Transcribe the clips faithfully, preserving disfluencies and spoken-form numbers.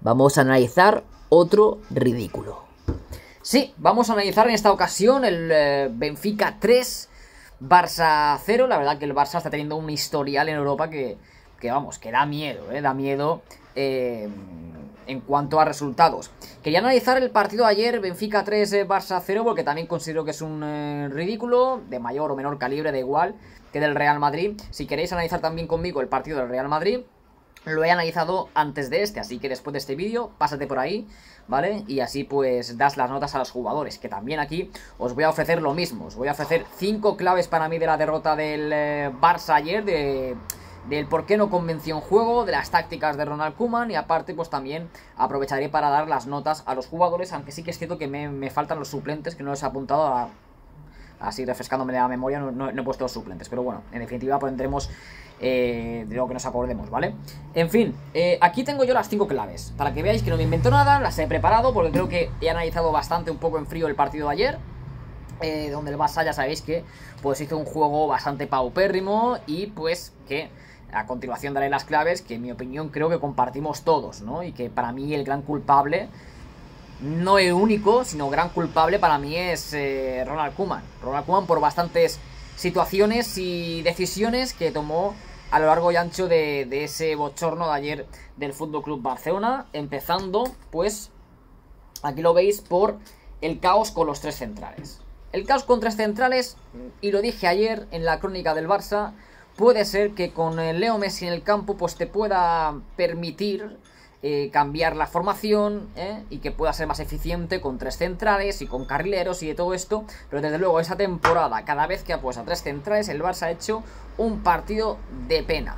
vamos a analizar otro ridículo. Sí, vamos a analizar en esta ocasión el eh, Benfica tres, Barça cero. La verdad que el Barça está teniendo un historial en Europa que, que vamos, que da miedo, eh, da miedo eh, en cuanto a resultados. Quería analizar el partido de ayer, Benfica tres, eh, Barça cero, porque también considero que es un eh, ridículo, de mayor o menor calibre, da igual, que del Real Madrid. Si queréis analizar también conmigo el partido del Real Madrid, lo he analizado antes de este, así que después de este vídeo, pásate por ahí, ¿vale? Y así pues das las notas a los jugadores, que también aquí os voy a ofrecer lo mismo. Os voy a ofrecer cinco claves para mí de la derrota del eh, Barça ayer, de... del por qué no convenció en juego, de las tácticas de Ronald Koeman, y aparte pues también aprovecharé para dar las notas a los jugadores, aunque sí que es cierto que me, me faltan los suplentes, que no los he apuntado a... Así refrescándome la memoria, no, no, no he puesto los suplentes. Pero bueno, en definitiva pondremos eh, de lo que nos acordemos, ¿vale? En fin, eh, aquí tengo yo las cinco claves, para que veáis que no me invento nada, las he preparado, porque creo que he analizado bastante un poco en frío el partido de ayer, eh, donde el Barça ya sabéis que pues hizo un juego bastante paupérrimo, y pues que a continuación daré las claves que en mi opinión creo que compartimos todos, ¿no? Y que para mí el gran culpable, no el único, sino gran culpable para mí es eh, Ronald Koeman. Ronald Koeman por bastantes situaciones y decisiones que tomó a lo largo y ancho de, de ese bochorno de ayer del F C Barcelona. Empezando, pues, aquí lo veis, por el caos con los tres centrales. El caos con tres centrales, y lo dije ayer en la crónica del Barça, puede ser que con el Leo Messi en el campo pues te pueda permitir Eh, cambiar la formación, eh, y que pueda ser más eficiente con tres centrales y con carrileros y de todo esto. Pero desde luego esa temporada, cada vez que ha puesto a tres centrales, el Barça ha hecho un partido de pena.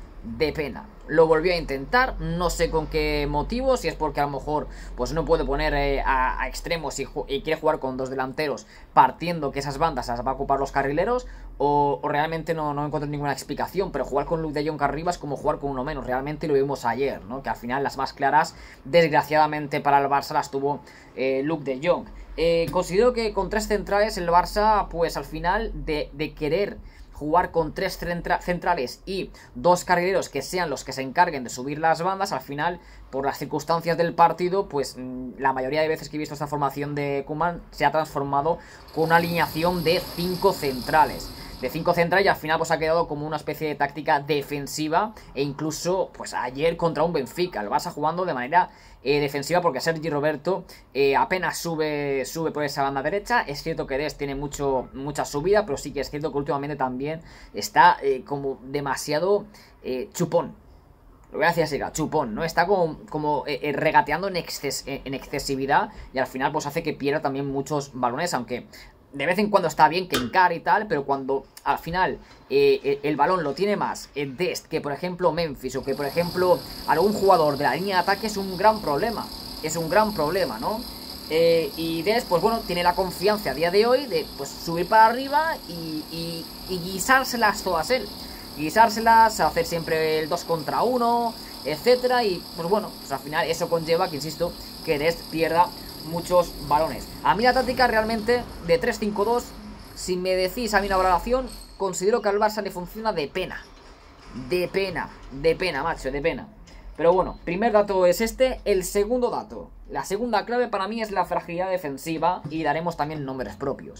De pena. Lo volvió a intentar, no sé con qué motivo, si es porque a lo mejor pues no puede poner eh, a, a extremos y, y quiere jugar con dos delanteros, partiendo que esas bandas las va a ocupar los carrileros, o, o realmente no, no encuentro ninguna explicación. Pero jugar con Luke de Jong arriba es como jugar con uno menos, realmente lo vimos ayer, ¿no? Que al final las más claras, desgraciadamente para el Barça, las tuvo eh, Luke de Jong. Eh, considero que con tres centrales el Barça, pues al final de, de querer jugar con tres centra centrales y dos carrileros que sean los que se encarguen de subir las bandas, al final, por las circunstancias del partido, pues mmm, la mayoría de veces que he visto esta formación de Koeman se ha transformado con una alineación de cinco centrales. De cinco centrales, y al final pues ha quedado como una especie de táctica defensiva. E incluso pues ayer contra un Benfica, el Barça jugando de manera eh, defensiva, porque Sergi Roberto eh, apenas sube sube por esa banda derecha. Es cierto que Dest tiene mucho mucha subida, pero sí que es cierto que últimamente también está eh, como demasiado eh, chupón. Lo voy a decir así, chupón, ¿no? Está como, como eh, eh, regateando en, exces en excesividad, y al final pues hace que pierda también muchos balones, aunque de vez en cuando está bien que encare y tal, pero cuando al final eh, el, el balón lo tiene más eh, Dest que por ejemplo Memphis, o que por ejemplo algún jugador de la línea de ataque, es un gran problema. Es un gran problema, ¿no? Eh, y Dest, pues bueno, tiene la confianza a día de hoy de pues subir para arriba y, y, y guisárselas todas él. Guisárselas, hacer siempre el dos contra uno, etcétera. Y pues bueno, pues al final eso conlleva que, insisto, que Dest pierda muchos balones. A mí la táctica realmente de tres cinco dos, si me decís a mí una valoración, considero que al Barça le funciona de pena. De pena, de pena, macho, de pena. Pero bueno, primer dato es este. El segundo dato, la segunda clave para mí es la fragilidad defensiva, y daremos también nombres propios.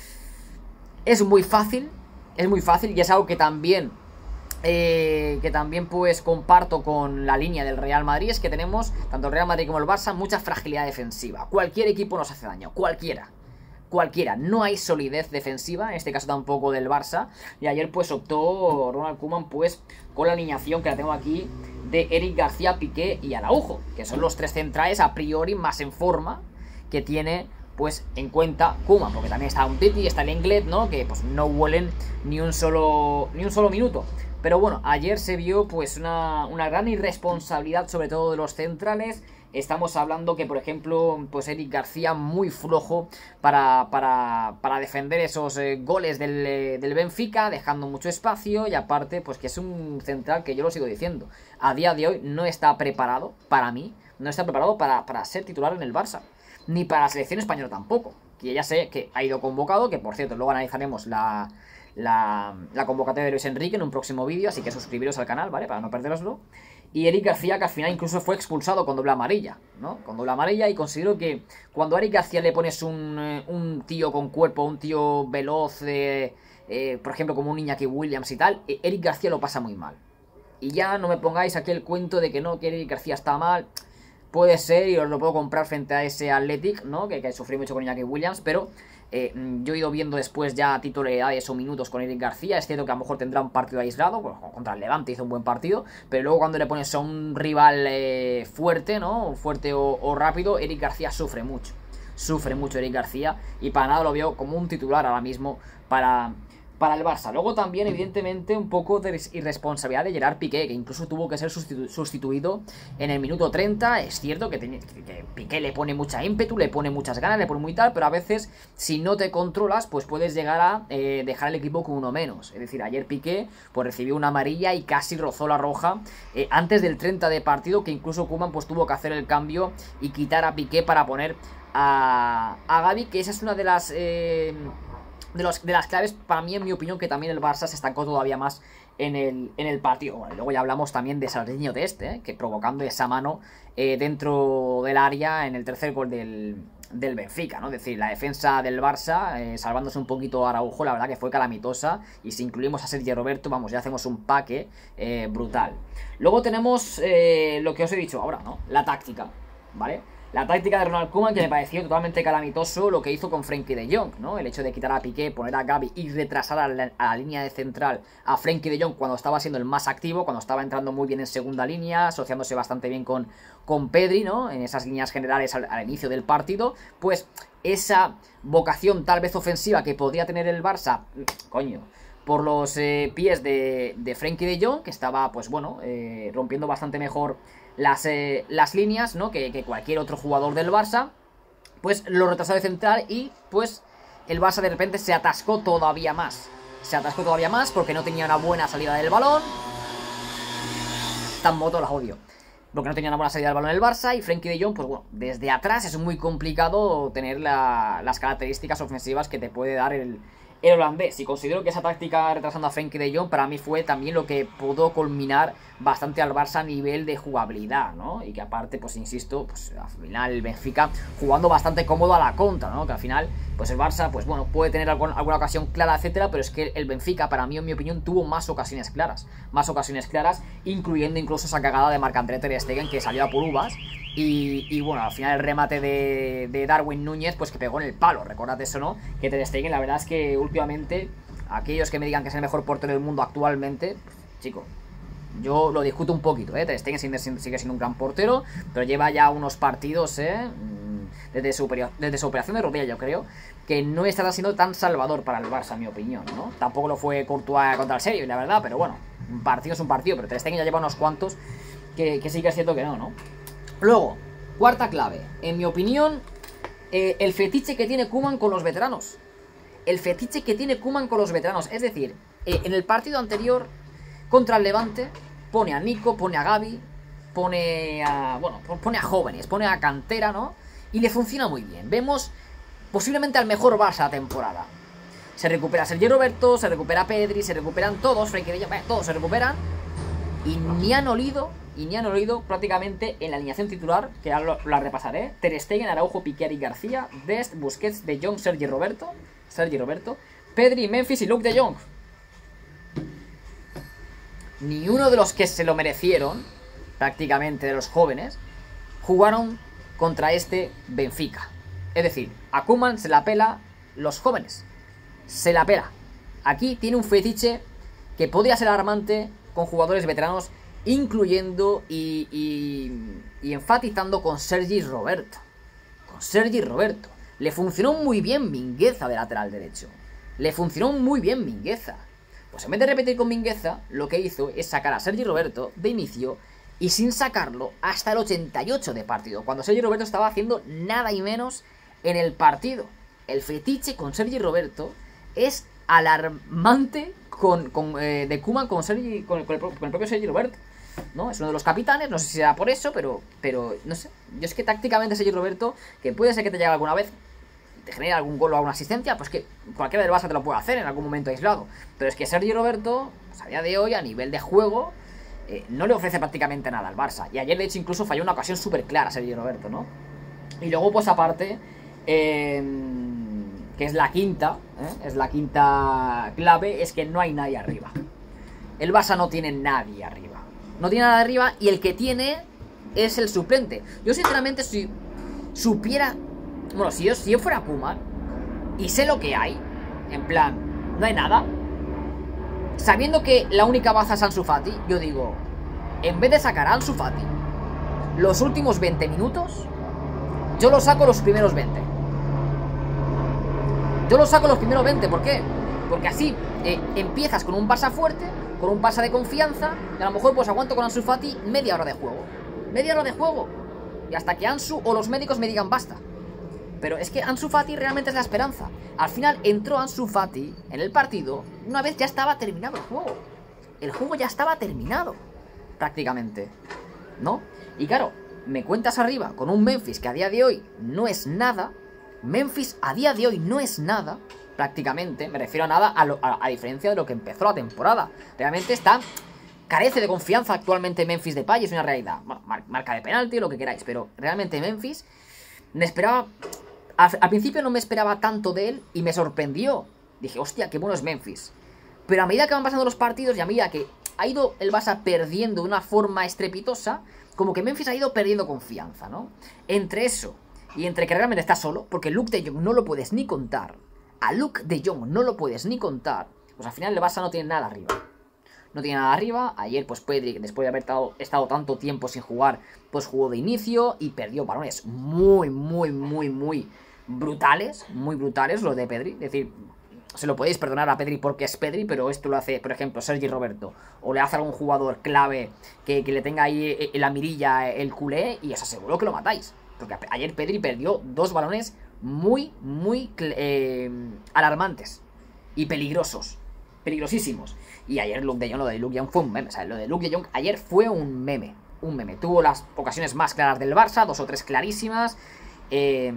Es muy fácil, es muy fácil, y es algo que también Eh, que también pues comparto con la línea del Real Madrid, es que tenemos, tanto el Real Madrid como el Barça, mucha fragilidad defensiva. Cualquier equipo nos hace daño, cualquiera, cualquiera, no hay solidez defensiva, en este caso tampoco del Barça. Y ayer pues optó Ronald Koeman pues con la alineación que la tengo aquí, de Eric García, Piqué y Araujo, que son los tres centrales a priori más en forma que tiene pues en cuenta Koeman, porque también está un Titi, está el Lenglet, ¿no? Que pues no huelen ni un solo ni un solo minuto. Pero bueno, ayer se vio pues una, una gran irresponsabilidad, sobre todo de los centrales. Estamos hablando que, por ejemplo, pues Eric García muy flojo para, para, para defender esos eh, goles del, eh, del Benfica, dejando mucho espacio. Y aparte, pues que es un central que yo lo sigo diciendo, a día de hoy no está preparado, para mí, no está preparado para, para ser titular en el Barça. Ni para la selección española tampoco, que ya sé que ha ido convocado, que por cierto luego analizaremos la... La, la convocatoria de Luis Enrique en un próximo vídeo, así que suscribiros al canal, ¿vale? Para no perderoslo. y Eric García, que al final incluso fue expulsado con doble amarilla, ¿no? Con doble amarilla, y considero que cuando a Eric García le pones un, eh, un tío con cuerpo, un tío veloz, eh, eh, por ejemplo como un Iñaki Williams y tal, eh, Eric García lo pasa muy mal. Y ya no me pongáis aquí el cuento de que no, que Eric García está mal. Puede ser, y os lo puedo comprar frente a ese Athletic, ¿no? Que, que sufrí mucho con Iñaki Williams, pero eh, yo he ido viendo después ya titularidades o minutos con Eric García. Es cierto que a lo mejor tendrá un partido aislado, pues, contra el Levante hizo un buen partido, pero luego cuando le pones a un rival eh, fuerte, ¿no? Fuerte o, o rápido, Eric García sufre mucho. Sufre mucho Eric García, y para nada lo veo como un titular ahora mismo para... para el Barça. Luego también, evidentemente, un poco de irresponsabilidad de Gerard Piqué, que incluso tuvo que ser sustitu sustituido en el minuto treinta. Es cierto que, que, que Piqué le pone mucha ímpetu, le pone muchas ganas, le pone muy tal, pero a veces, si no te controlas, pues puedes llegar a eh, dejar el equipo con uno menos. Es decir, ayer Piqué pues recibió una amarilla y casi rozó la roja eh, antes del treinta de partido, que incluso Koeman pues tuvo que hacer el cambio y quitar a Piqué para poner a, a Gavi, que esa es una de las... Eh, De, los, de las claves, para mí, en mi opinión, que también el Barça se estancó todavía más en el, en el partido. Bueno, y luego ya hablamos también de Serginho Dest, ¿eh? Que provocando esa mano eh, dentro del área en el tercer gol del, del Benfica, ¿no? Es decir, la defensa del Barça, eh, salvándose un poquito a Araujo, la verdad que fue calamitosa, y si incluimos a Sergio Roberto, vamos, ya hacemos un paque eh, brutal. Luego tenemos eh, lo que os he dicho ahora, ¿no? La táctica, ¿vale? La táctica de Ronald Koeman, que me pareció totalmente calamitoso lo que hizo con Frenkie de Jong, ¿no? El hecho de quitar a Piqué, poner a Gavi y retrasar a la, a la línea de central a Frenkie de Jong cuando estaba siendo el más activo, cuando estaba entrando muy bien en segunda línea, asociándose bastante bien con, con Pedri, ¿no? En esas líneas generales al, al inicio del partido, pues esa vocación tal vez ofensiva que podría tener el Barça, coño, por los eh, pies de, de Frenkie de Jong, que estaba, pues bueno, eh, rompiendo bastante mejor las, eh, las líneas, ¿no? Que, que cualquier otro jugador del Barça, pues lo retrasó de central, y pues el Barça de repente se atascó todavía más. Se atascó todavía más porque no tenía una buena salida del balón. Tan moto las odio. Porque no tenía una buena salida del balón el Barça, y Frenkie de Jong, pues bueno, desde atrás es muy complicado tener la, las características ofensivas que te puede dar el... el holandés. Y considero que esa táctica retrasando a Frenkie de Jong para mí fue también lo que pudo culminar bastante al Barça a nivel de jugabilidad, ¿no? Y que aparte, pues insisto, pues al final el Benfica jugando bastante cómodo a la contra, ¿no? Que al final, pues el Barça, pues bueno, puede tener alguna, alguna ocasión clara, etcétera, pero es que el Benfica, para mí, en mi opinión, tuvo más ocasiones claras. Más ocasiones claras, incluyendo incluso esa cagada de Marc-André ter Stegen, que salió a por uvas. Y, y bueno, al final el remate de, de Darwin Núñez, pues que pegó en el palo. Recordad eso, ¿no? Que ter Stegen, la verdad es que últimamente, aquellos que me digan que es el mejor portero del mundo actualmente, pues, chico, yo lo discuto un poquito, ¿eh? Ter Stegen sigue siendo un gran portero, pero lleva ya unos partidos, ¿eh? Desde su, desde su operación de rodilla, yo creo, que no estará siendo tan salvador para el Barça, en mi opinión, ¿no? Tampoco lo fue Courtois contra el Sevilla, la verdad, pero bueno, un partido es un partido, pero Ter Stegen ya lleva unos cuantos que, que sí que es cierto que no, ¿no? Luego, cuarta clave, en mi opinión, eh, el fetiche que tiene Koeman con los veteranos. El fetiche que tiene Koeman con los veteranos. Es decir, eh, en el partido anterior contra el Levante, pone a Nico, pone a Gavi, pone a... bueno, pone a jóvenes, pone a cantera, ¿no? Y le funciona muy bien. Vemos posiblemente al mejor Barça de temporada. Se recupera Sergio Roberto, se recupera Pedri, se recuperan todos, Frenkie de Jong, eh, todos se recuperan. Y ni han olido... Y ni han olido prácticamente en la alineación titular, que ahora lo, la repasaré: Ter Stegen, Araujo, Piqué y García, Dest, Busquets, De Jong, Sergi Roberto, Sergi Roberto, Pedri, Memphis y Luke de Jong. Ni uno de los que se lo merecieron, prácticamente de los jóvenes, jugaron contra este Benfica. Es decir, a Koeman se la pela los jóvenes. Se la pela. Aquí tiene un fetiche que podría ser alarmante con jugadores veteranos, incluyendo y, y, y enfatizando con Sergi Roberto. Con Sergi Roberto. Le funcionó muy bien Mingueza de lateral derecho. Le funcionó muy bien Mingueza. Pues en vez de repetir con Mingueza, lo que hizo es sacar a Sergi Roberto de inicio, y sin sacarlo hasta el ochenta y ocho de partido, cuando Sergi Roberto estaba haciendo nada y menos en el partido. El fetiche con Sergi Roberto es alarmante con, con, eh, de Koeman con, Sergi, con, el, con, el, con el propio Sergi Roberto, ¿no? Es uno de los capitanes, no sé si será por eso, pero, pero no sé. Yo es que tácticamente Sergi Roberto, que puede ser que te llegue alguna vez, te genere algún gol o alguna asistencia, pues que cualquiera del Barça te lo puede hacer en algún momento aislado. Pero es que Sergi Roberto, pues a día de hoy, a nivel de juego, eh, no le ofrece prácticamente nada al Barça. Y ayer de hecho incluso falló una ocasión súper clara Sergi Roberto, ¿no? Y luego pues aparte, eh, que es la quinta, ¿eh? es la quinta clave, es que no hay nadie arriba. El Barça no tiene nadie arriba. No tiene nada arriba y el que tiene es el suplente. Yo sinceramente si supiera... Bueno, si yo, si yo fuera Koeman y sé lo que hay, en plan, no hay nada, sabiendo que la única baza es Ansu Fati, yo digo, en vez de sacar a Ansu Fati los últimos veinte minutos, yo lo saco los primeros veinte. Yo lo saco los primeros veinte, ¿por qué? Porque así eh, empiezas con un Barça fuerte, con un Barça de confianza, y a lo mejor pues aguanto con Ansu Fati media hora de juego. Media hora de juego. Y hasta que Ansu o los médicos me digan basta. Pero es que Ansu Fati realmente es la esperanza. Al final entró Ansu Fati en el partido una vez ya estaba terminado el juego. El juego ya estaba terminado, prácticamente, ¿no? Y claro, me cuentas arriba con un Memphis que a día de hoy no es nada. Memphis a día de hoy no es nada, prácticamente. Me refiero a nada a, lo, a, a diferencia de lo que empezó la temporada. Realmente está... Carece de confianza actualmente Memphis Depay, es una realidad. Bueno, mar, marca de penalti, lo que queráis, pero realmente Memphis me esperaba... Al, al principio no me esperaba tanto de él y me sorprendió. Dije, hostia, qué bueno es Memphis. Pero a medida que van pasando los partidos y a medida que ha ido el Barça perdiendo de una forma estrepitosa, como que Memphis ha ido perdiendo confianza, ¿no? Entre eso y entre que realmente está solo, porque Luke de Jong no lo puedes ni contar. A Luke de Jong no lo puedes ni contar. Pues al final el Barça no tiene nada arriba. No tiene nada arriba. Ayer pues Pedri, después de haber estado, estado tanto tiempo sin jugar, pues jugó de inicio y perdió balones muy, muy, muy, muy brutales. Muy brutales los de Pedri. Es decir, se lo podéis perdonar a Pedri porque es Pedri, pero esto lo hace, por ejemplo, Sergi Roberto. O le hace a algún jugador clave que, que le tenga ahí en la mirilla el culé y os aseguro que lo matáis. Porque ayer Pedri perdió dos balones muy, muy eh, alarmantes y peligrosos. Peligrosísimos. Y ayer Luke de Jong, lo de Luke de Jong fue un meme. O sea, lo de Luke de Jong ayer fue un meme. Un meme. Tuvo las ocasiones más claras del Barça, dos o tres clarísimas. Eh,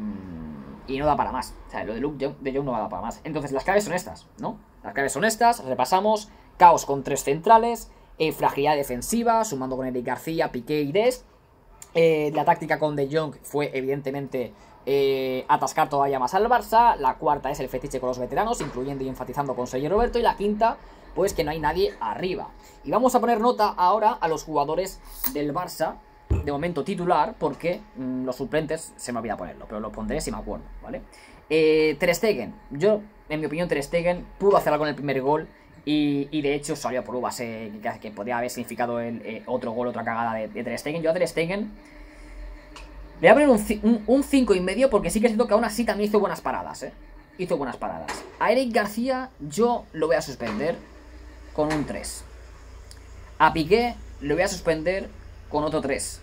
y no da para más. O sea, lo de Luke de Jong no va a dar para más. Entonces, las claves son estas, ¿no? Las claves son estas. Repasamos. Caos con tres centrales. Eh, fragilidad defensiva, sumando con Eric García, Piqué y Dest. Eh, la táctica con De Jong fue, evidentemente, eh, atascar todavía más al Barça. La cuarta es el fetiche con los veteranos, incluyendo y enfatizando con Sergi Roberto. Y la quinta, pues que no hay nadie arriba. Y vamos a poner nota ahora a los jugadores del Barça, de momento titular, porque mmm, los suplentes se me olvida ponerlo, pero lo pondré si me acuerdo, ¿vale? Eh, Ter Stegen, yo, en mi opinión, Ter Stegen pudo hacer algo en el primer gol. Y, y de hecho salió por uvas, eh, que, que podría haber significado el, eh, otro gol, otra cagada de, de Ter Stegen. Yo a Ter Stegen le voy a poner un, un, un cinco y medio, porque sí que siento que aún así también hizo buenas paradas, eh. Hizo buenas paradas. A Eric García yo lo voy a suspender con un tres. A Piqué lo voy a suspender con otro tres.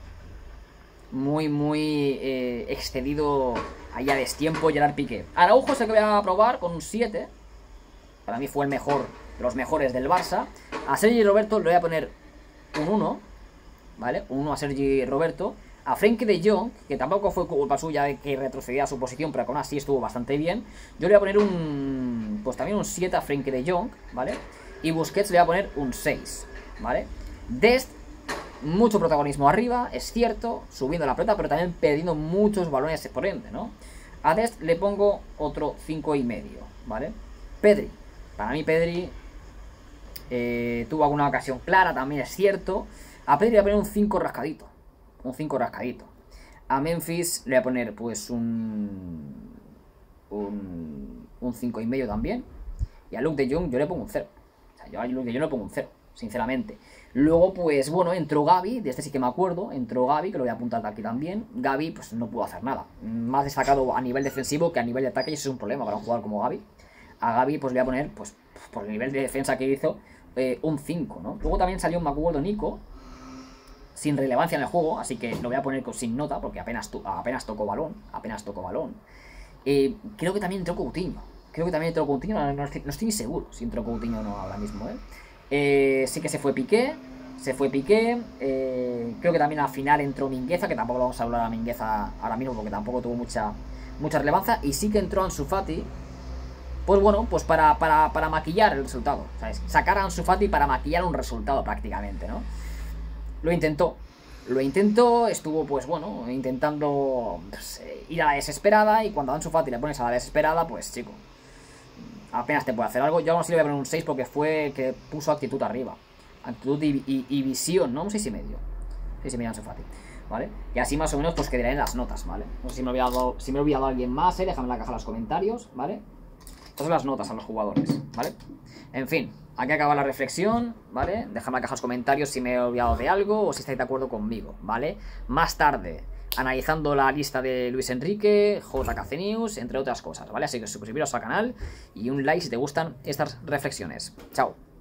Muy, muy eh, excedido allá de tiempo Gerard Piqué. Araujo sé que voy a probar con un siete. Para mí fue el mejor, de los mejores del Barça. A Sergi Roberto le voy a poner un uno, ¿vale? Un uno a Sergi Roberto. A Frenkie de Jong, que tampoco fue culpa suya de que retrocedía a su posición, pero que aún así estuvo bastante bien. Yo le voy a poner un... pues también un siete a Frenkie de Jong, ¿vale? Y Busquets le voy a poner un seis, ¿vale? Dest, mucho protagonismo arriba, es cierto, subiendo la pelota, pero también perdiendo muchos balones por ende, ¿no? A Dest le pongo otro cinco y medio, ¿vale? Pedri. Para mí Pedri eh, tuvo alguna ocasión clara, también es cierto. A Pedri le voy a poner un cinco rascadito. Un cinco rascadito. A Memphis le voy a poner pues un... Un, un cinco y medio también. Y a Luke de Jong yo le pongo un cero. O sea, yo a Luke de Jong le pongo un cero, sinceramente. Luego pues bueno, entró Gavi, de este sí que me acuerdo. Entró Gavi, que lo voy a apuntar aquí también. Gavi pues no pudo hacer nada. Más destacado a nivel defensivo que a nivel de ataque, y eso es un problema para un jugador como Gavi. A Gavi pues le voy a poner, pues por el nivel de defensa que hizo, eh, un cinco, ¿no? Luego también salió un Macuardo Nico, sin relevancia en el juego, así que lo voy a poner sin nota, porque apenas, to apenas tocó balón, apenas tocó balón. Eh, creo que también entró Coutinho, creo que también entró Coutinho, no, no, estoy, no estoy ni seguro si entró Coutinho o no ahora mismo, ¿eh? Eh, sí que se fue Piqué, se fue Piqué, eh, creo que también al final entró Mingueza, que tampoco vamos a hablar a Mingueza ahora mismo, porque tampoco tuvo mucha, mucha relevancia, y sí que entró Ansu Fati. pues bueno, pues para, para, para maquillar el resultado, ¿sabes? Sacar a Ansu Fati para maquillar un resultado prácticamente, ¿no? Lo intentó, lo intentó, estuvo pues bueno, intentando pues, ir a la desesperada, y cuando a Ansu Fati le pones a la desesperada, pues chico, apenas te puede hacer algo. Yo aún así le voy a poner un seis porque fue el que puso actitud arriba. Actitud y, y, y visión, ¿no? Un seis y medio. seis y medio Ansu Fati, ¿vale? Y así más o menos pues quedaré en las notas, ¿vale? No sé si me he olvidado, si me he olvidado a alguien más, ¿eh? Déjame en la caja de los comentarios, ¿vale? Estas son las notas a los jugadores, ¿vale? En fin, aquí acaba la reflexión, ¿vale? Dejadme en la caja de los comentarios si me he olvidado de algo o si estáis de acuerdo conmigo, ¿vale? Más tarde, analizando la lista de Luis Enrique, J K C News, entre otras cosas, ¿vale? Así que suscribiros al canal y un like si te gustan estas reflexiones. Chao.